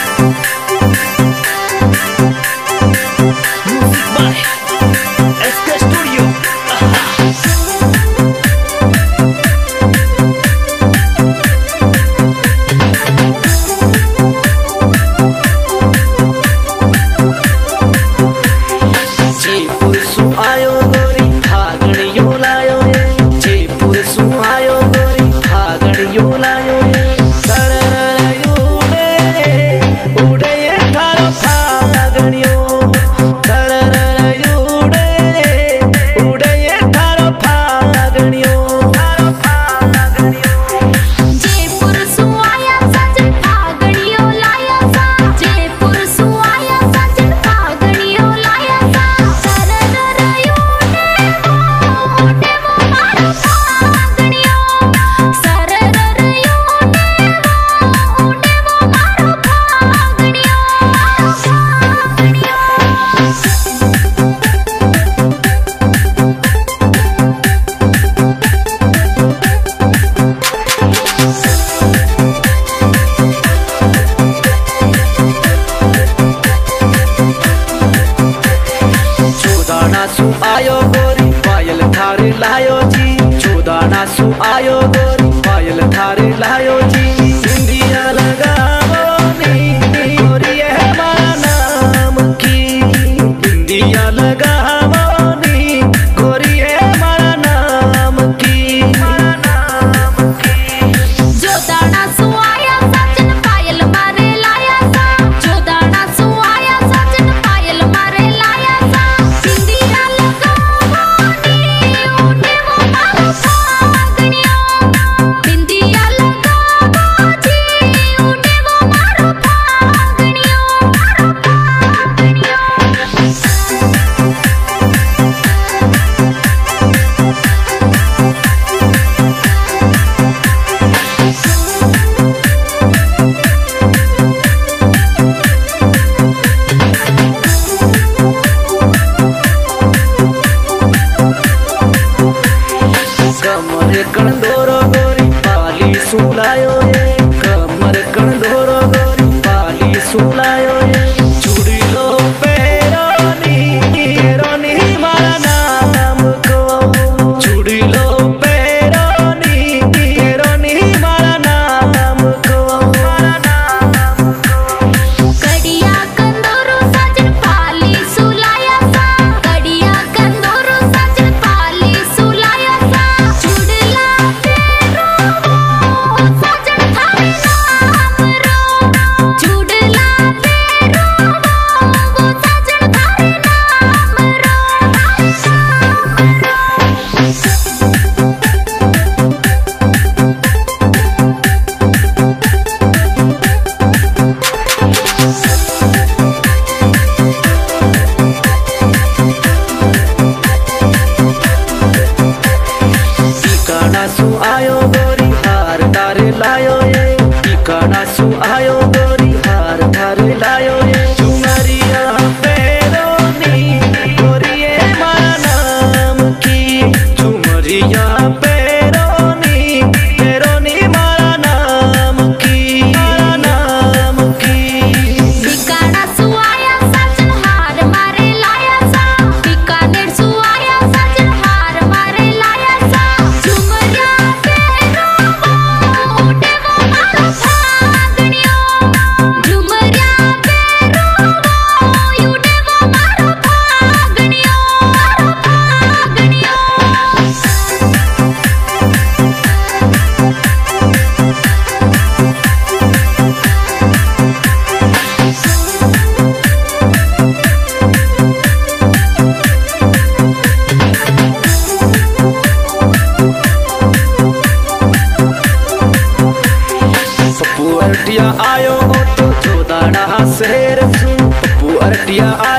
आयो गोरी पायल थारे लायो जी, चोदाना सु आयो गोरी पायल थारे लायो जी। बिंदिया लगावो नी गोरी है हमारा नाम की, बिंदिया लगावो नी गोरी है हमारा नाम की। चोदाना सु आया सजन पायल मारे लाया सा, चोदाना सु आया सजन पायल मारे लाया सा। बिंदिया लगावो नी उठे वो मारो फागणियो, बिंदिया लगावो जी उठे वो मारो फागणियो, कमर कंदोरो गोरी पाली सुलायो ये, कमर कंदोरो गोरी पाली सुलायो ये। चूड़ी लो पेरोनी पेरोनी मारा नाम को, चूड़ी लो पेरोनी पेरोनी मारा नाम को, मारा नाम को। कड़िया कंदोरो सजन पाली सुलाया सा, कड़िया कंदोरो सजन पाली सुलाया सा। चुड़ला फेरो वो सजन थारे नाम रो, चुड़ला फेरो वो सजन थारे नाम रो। टिकाना सु आयो गोरी हार तारे लायो ये, टिकाना सु आयो गोरी हार तारे लायो ये। चुनरिया पेरोनी गोरी ये मारा नाम की, चुनरिया पेरोनी पेरोनी मारा नाम की, मारा नाम की। बीकानेर सु आया सजन हार मारे लाया सा, बीकानेर सु आया सजन हार मारे लाया सा। झुमरिया फेरो वो उठे वो मारो फागणियो, झुमरिया फेरो वो उठे वो मारो फागणियो, मारो फागणियो। पप्पू अरटिया आयो तो चोदाना शेर, पप्पू अरटिया